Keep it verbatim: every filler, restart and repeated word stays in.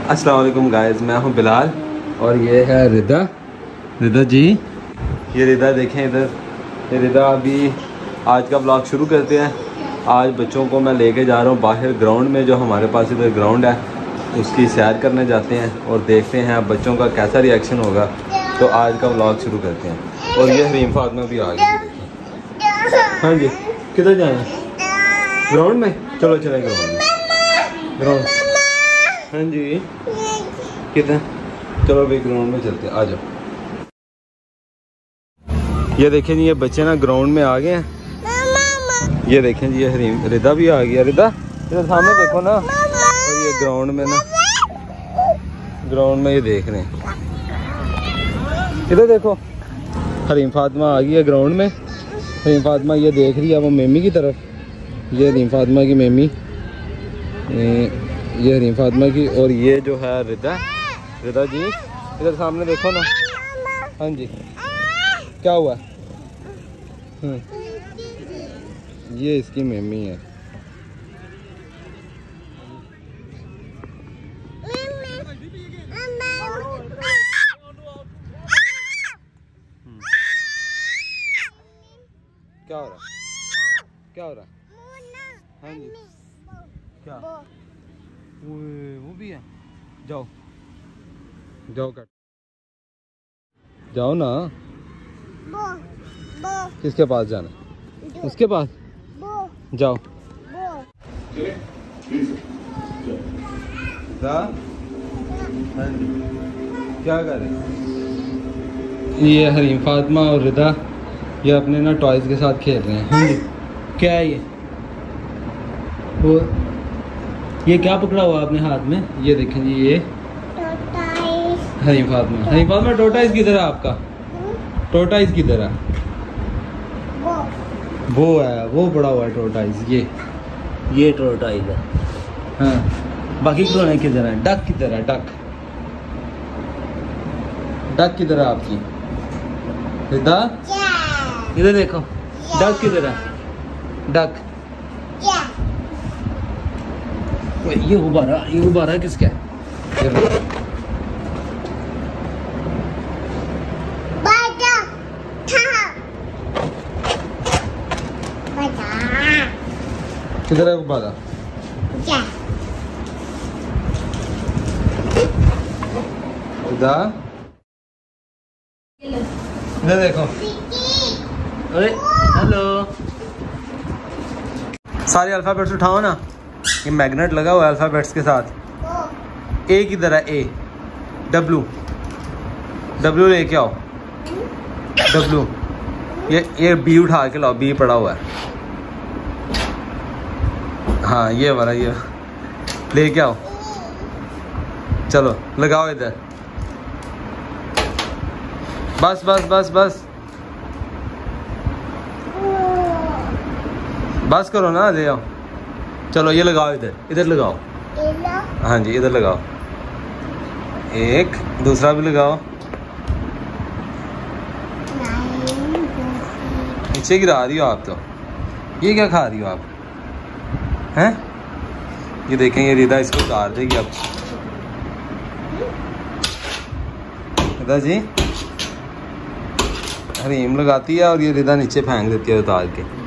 अस्सलाम वालेकुम गाइस, मैं हूं बिलाल और ये है रिदा। रिदा जी, ये रिदा देखें इधर, ये रिदा। अभी आज का ब्लॉग शुरू करते हैं। आज बच्चों को मैं लेके जा रहा हूं बाहर ग्राउंड में, जो हमारे पास इधर ग्राउंड है, उसकी सैर करने जाते हैं और देखते हैं बच्चों का कैसा रिएक्शन होगा। तो आज का ब्लॉग शुरू करते हैं। और ये हरीम फातिमा भी आ गई। हाँ जी, किधर जाना है? ग्राउंड में? चलो चले ग्राउंड में। ग्राउंड, हाँ जी, किधर? चलो भाई ग्राउंड में चलते हैं, आ जाओ। ये देखें जी, ये बच्चे ना ग्राउंड में आ गए हैं। ये देखें जी, ये हरीम रिदा भी आ गया। रिदा इधर सामने देखो ना। और ये ग्राउंड में ना, ग्राउंड में ये देख रहे हैं। इधर देखो, हरीम फातिमा आ गई है ग्राउंड में। हरीम फातिमा ये देख रही है वो मेमी की तरफ। ये हरीम फातिमा की मेमी, ये हरीम फातिमा की। और ये जो है रिदा। रिदा जी इधर सामने देखो ना। हाँ जी, क्या हुआ? ये इसकी मेमी है। क्या हो रहा? क्या हो रहा? हाँ जी, क्या? ओए, वो भी है। जाओ जाओ, कट जाओ ना। बो, बो। किसके पास जाना? उसके पास जाओ। हाँ जी, क्या कर रहे? ये हरीम फातिमा और रिदा ये अपने ना टॉयज के साथ खेल रहे हैं। हाँ जी, क्या है ये? वो ये क्या पकड़ा हुआ आपने हाथ में? ये देखें जी, ये हरीम फातिमा। हरीम फातिमा, टोटाइज किधर है आपका? टोटाइज किधर है? वो है, वो पड़ा हुआ है टोटाइज। ये ये टोटाइज है। हाँ, बाकी खिलौने किधर है? डक किधर है? डक डक किधर है आपकी? रिदा इधर देखो, डक किधर है? डक। ये गुब्बारा, ये गुब्बारा किसका है? किधर है गुब्बारा? इधर इधर देखो। अरे हेलो, सारे अल्फ़ाबेट्स उठाओ ना। ये मैग्नेट लगा हुआ है अल्फ़ाबेट्स के साथ। ए किधर है? ए। डब्लू, डब्लू लेके आओ। डब्लू। ये ये बी उठा के लाओ। बी पड़ा हुआ है। हाँ, ये वाला, ये लेके आओ। चलो लगाओ इधर। बस बस बस बस बस करो ना, ले आओ। चलो ये लगाओ इधर, इधर लगाओ। हाँ जी, इधर लगाओ। एक दूसरा भी लगाओ। नीचे गिरा रही हो आप तो। ये क्या खा रही हो आप? हैं? ये देखें, ये रिदा इसको उतार देगी अब। रिदा जी हरीम लगाती है और ये रिदा नीचे फेंक देती है उतार के।